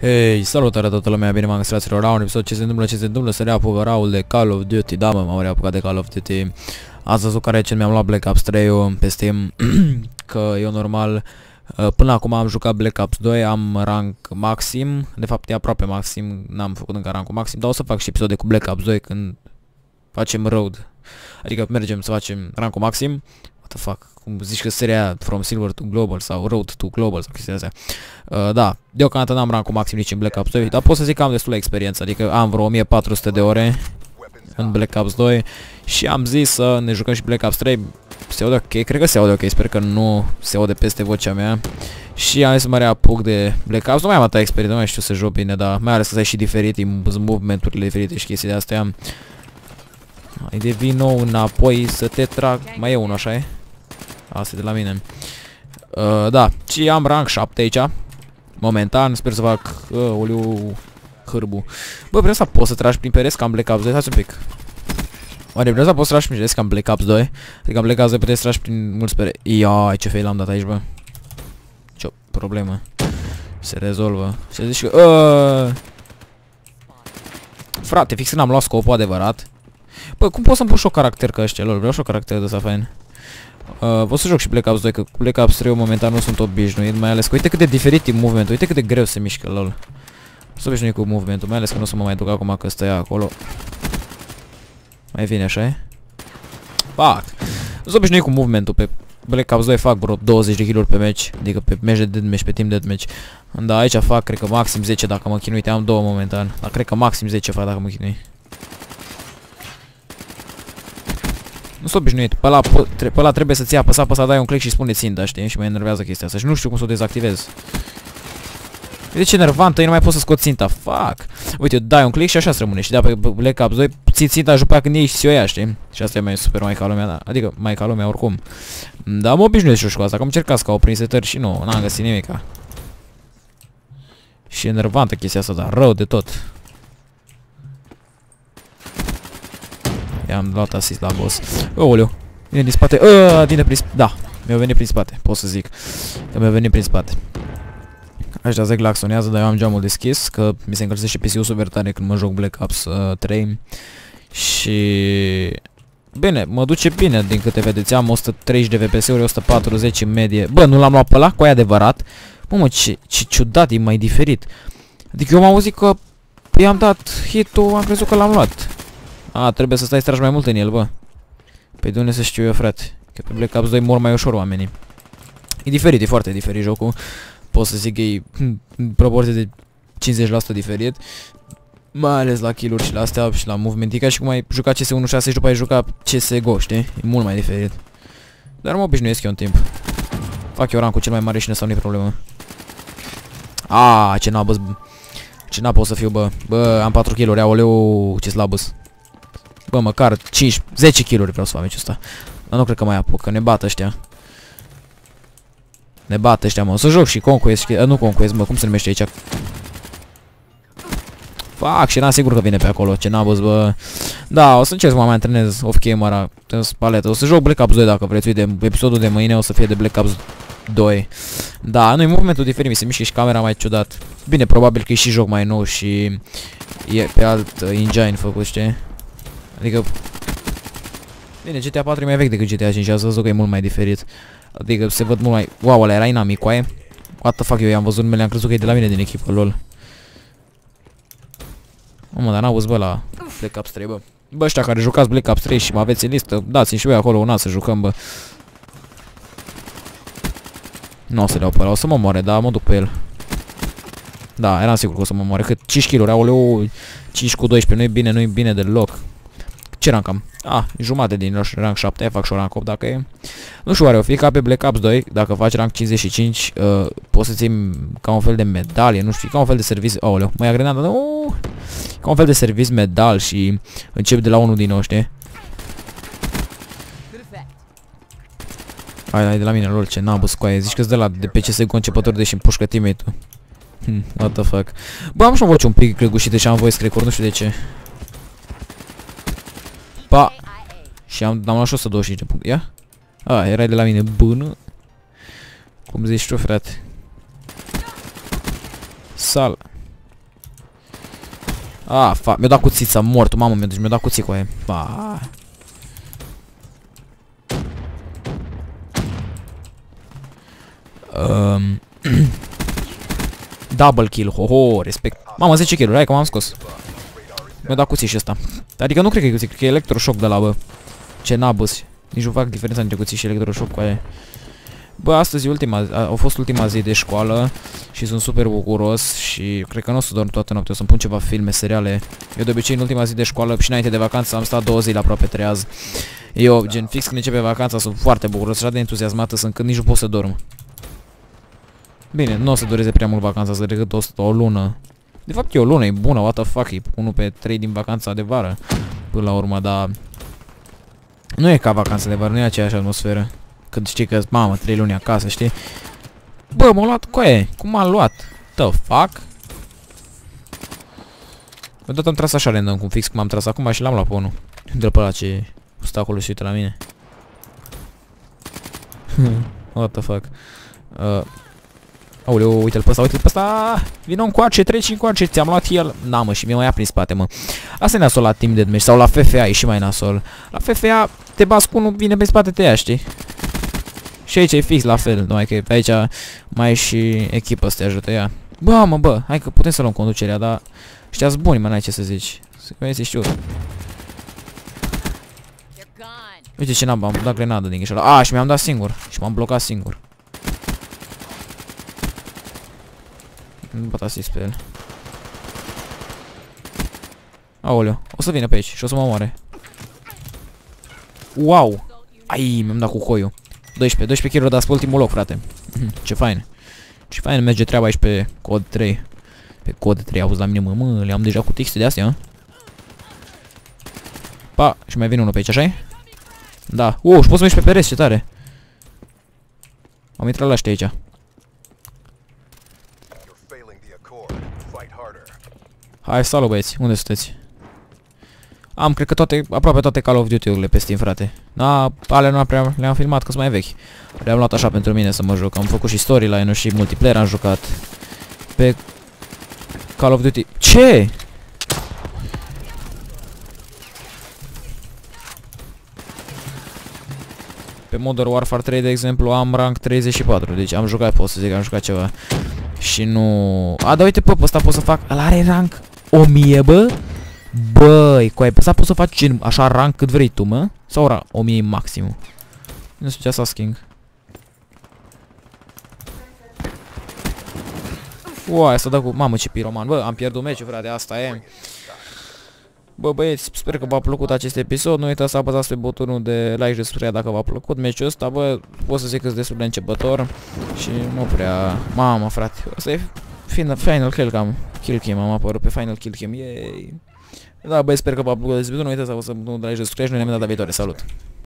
Hei, salutare toată lumea, bine m-am găsit la un episod. Ce se întâmplă, să reapucă Raul de Call of Duty. Da, mă, m-am reapucat de Call of Duty. Ați văzut că recent mi-am luat Black Ops 3 pe Steam. Că eu normal, până acum am jucat Black Ops 2, am rank maxim. De fapt e aproape maxim, n-am făcut încă rankul maxim. Dar o să fac și episoade cu Black Ops 2 când facem road. Adică mergem să facem rankul maxim. What the fuck? Cum zici că seria From Silver to Global sau Road to Global sau chestia astea. Da, deocamdată n-am rankul maxim nici în Black Ops 2, dar pot să zic că am destulă experiență, adică am vreo 1400 de ore în Black Ops 2 și am zis să ne jucăm și Black Ops 3. Se aude ok? Cred că se aude ok, sper că nu se aude peste vocea mea. Și am zis să mă reapuc de Black Ops, nu mai am atâta experiență, nu mai știu să joc bine, dar mai ales că sunt și diferit, movementurile diferite și chestii de astea. Hai de vin nou înapoi să te trag, mai e unul, așa e? Asta e de la mine. Da, și am rank 7 aici. Momentan, sper să fac oliu hârbu. Bă, vreau să poți să tragi prin pereți ca în Black Ops 2, hai un pic. Oare vreau să poți să tragi prin pereți ca în Black Ops 2? Adică în Black Ops 2 puteți să tragi prin mulți pereți. Ia, ce fail am dat aici, bă. Ce problemă. Se rezolvă. Se zice că... Frate, fix când am luat scopul adevărat. Bă, cum pot să-mi pun și o caracter ca ăștia, lor? Vreau și o caracter de ăsta fain. Pot să joc și Black Ops 2, că Black Ops 3 momentan nu sunt obișnuit, mai ales că uite cât de diferit e movement, uite cât de greu se mișcă, lol. Sunt obișnuit cu movementul, mai ales că nu o să mă mai duc acum că stă ea acolo. Mai vine, așa e? Fuck! Sunt obișnuit cu movementul, pe Black Ops 2 fac vreo 20 de kill-uri pe match, adică pe match de deathmatch, pe team deathmatch. Da, aici fac, cred că maxim 10 dacă mă chinui, am 2 momentan, dar cred că maxim 10 fac dacă mă chinui. Nu sunt obișnuit, pe ăla trebuie să-ți ia apăsa, dai un click și spune ținta, știi? Și mă enervează chestia asta și nu știu cum să o dezactivez. Uite ce nervantă, eu nu mai pot să scot ținta, fuck! Uite, dai un click și așa rămâne și de pe Black Ops 2 ții ținta și după aia când iei și o ia, știi? Și asta e mai super mai ca lumea, da. Adică mai ca lumea oricum. Dar mă obișnuiesc și cu asta, că am încercat să caut prin setări și nu, n-am găsit nimica. Și e nervantă chestia asta, dar rău de tot. I-am luat asist la boss. Aoleu, vine din spate. Vine prin spate. Da, mi-a venit prin spate, pot să zic. Că mi-a venit prin spate. Ăștia se claxonează, dar eu am geamul deschis, că mi se încălzește PC-ul super tare când mă joc Black Ops 3. Și... bine, mă duce bine din câte vedeți. Am 130 de FPS-uri, 140 în medie. Bă, nu l-am luat pe ăla, cu aia adevărat. Mă, ce ciudat, e mai diferit. Adică eu m-am auzit că i-am dat hit-ul, am crezut că l-am luat. Trebuie să stai să tragi mai mult în el, bă. Păi de unde să știu eu, frate? Că pe Black Ops 2 mor mai ușor oamenii. E diferit, e foarte diferit jocul. Pot să zic că e în proporție de 50% diferit. Mai ales la kill-uri și la astea și la movement. E ca și cum ai jucat CS1.6 și după ai jucat CSGO, știi? E mult mai diferit. Dar mă obișnuiesc eu în timp. Fac eu rankul cel mai mare și nu nu-i problemă. Ce nabăs. Ce n-a pot să fiu, bă. Bă, am 4 kill-uri, aoleu, ce slabăs. Bă, măcar 10 kill-uri vreau să fac meciul ăsta. Dar nu cred că mai apuc, că ne bat ăștia. Ne bat ăștia, mă. O să joc și Conquest, nu Conquest, mă, cum se numește aici? Fac, și eram sigur că vine pe acolo, ce n-a văzut, bă. Da, o să încerc să mă mai antrenez off-camera, în paletă. O să joc Black Ops 2 dacă vreți, uite, episodul de mâine o să fie de Black Ops 2. Da, nu-i movementul diferit, mi se mișcă și camera mai ciudat. Bine, probabil că e și joc mai nou și e pe alt engine făcut, știi? Adică... bine, GTA 4 e mai vechi decât GTA 5 și ați văzut că e mult mai diferit. Adică se văd mult mai... wow, ăla era inamic, coaie. What the fuck, eu i-am văzut numele, am crezut că e de la mine din echipă, lol. Mă, dar n-auzi, bă, la Black Ops 3, bă. Bă, ăștia care jucați Black Ops 3 și mă aveți în listă, dați-mi și voi acolo una să jucăm, bă. Nu o să le iau pe ăla, o să mă moare, dar mă duc pe el. Da, eram sigur că o să mă moare, cât 5 kg-uri, aoleu, 5 cu 12, nu-i bine, nu-i bine deloc. Ce rank am? Jumate din rank 7, fac și o rank 8 dacă e. Nu știu, oare o fi ca pe Black Ops 2, dacă faci rank 55, poți să ții ca un fel de medalie, nu știu, ca un fel de service. Aoleu, mă ia grenada, nu! Ca un fel de service medal și începi de la unul din nou, știi? Hai de la mine, lol, ce nabă scoaie, zici că-s de la de pe CSGO începător deși împușcă teammate-ul. What the fuck. Bă, am și o voce un pic gregușită și am voice record, nu știu de ce. Pa! Și am luat și 125 de puncte. Ia? Erai de la mine, bună. Cum zici tu, frate? Sal. Ah, fac, mi-a dat cuțit, s-a mort, mamă, deci mi-a dat cuțit cu aia. Ba. Double kill, ho, respect. Mamă, 10 kill-uri, hai că m-am scos. Mi-a dat cuțit și ăsta. Adică nu cred că e cuțit, cred că e electroshock de la, bă. Ce nabăs. Nici nu fac diferența între cuțit și electroshock cu aia. Bă, astăzi a fost ultima zi de școală și sunt super bucuros și cred că nu o să dorm toată noaptea, o să-mi pun ceva filme, seriale. Eu de obicei în ultima zi de școală și înainte de vacanță am stat 2 zile aproape treaz. Eu, gen, fix când începe vacanța, sunt foarte bucuros, așa de entuziasmat sunt când nici nu pot să dorm. Bine, nu o să dureze prea mult vacanța, să decât o lună. De fapt e o lună, e bună, what the fuck, e 1 pe 3 din vacanța de vară. Până la urmă, dar nu e ca vacanța de vară, nu e aceeași atmosferă. Când știi că, mamă, 3 luni acasă, știi? Bă, m-a luat, coaie, cum m-a luat? The fuck? Odată am tras așa random, cum fix cum am tras acum și l-am luat pe unul. De pe ăla ce stă acolo și uite la mine. What the fuck? Aoleu, uite-l pe ăsta, uite-l pe ăsta. Vino încoace, treci încoace, ți-am luat el. Na, mă, și mi-a mai ia prin spate, mă. Asta e nasol la Team Deathmatch sau la FFA, e și mai nasol. La FFA te bați cu unul, vine pe spate, te ia, știi? Și aici e fix la fel, numai că pe aici mai e și echipă să te ajute, ia. Bă, mă, bă, hai că putem să luăm conducerea, dar ăștia-s buni, mă, n-ai ce să zici. Să vezi, știu. Uite ce n-am, am dat grenadă din ghișoara. A, și mi-am dat singur. Și m-am blocat singur. Nu pot asist pe el. Aoleu, o să vină pe aici și o să mă omoare. Wow! Ai, mi-am dat cu coiul. 12 kill-uri, dar pe ultimul loc, frate. Ce fain. Ce fain merge treaba aici pe cod 3. Pe cod 3, auzi la mine, mă, le-am deja cu texte de astea, mă. Pa, și mai vine unul pe aici, așa-i? Da. Și pot să mergi pe pereți, ce tare. Am intrat la ăștia aici. Hai, salut băieți, unde sunteți? Am, cred că aproape toate Call of Duty-urile pe Steam, frate. Da, alea nu prea le-am filmat, că sunt mai vechi. Le-am luat așa pentru mine să mă joc. Am făcut și storyline-ul și multiplayer am jucat. Pe Call of Duty. Ce? Pe Modern Warfare 3, de exemplu, am rank 34. Deci am jucat, pot să zic că am jucat ceva. Și nu... A, da, uite, pe ăsta pot să fac... Ăla are rank 1000, bă? Băi, cu pe ăsta poți să faci gen așa rank cât vrei tu, mă? Sau 1000 maximum? Nu știu ce Assassin. Uai, s-a dat cu... Mamă, ce piroman. Bă, am pierdut meciul, frate, asta e. Bă, băieți, sper că v-a plăcut acest episod. Nu uitați să apăsați pe butonul de like și de subscribe dacă v-a plăcut meciul ăsta. Bă, pot să zic că sunt destul de începător și nu prea... Mamă, frate, ăsta e final kill cam, am apărut pe final kill cam. Yay. Da, băi, sper că v-a plăcut acest episod. Nu uitați să apăsați pe butonul de like și de subscribe și noi ne vedem data viitoare. Salut!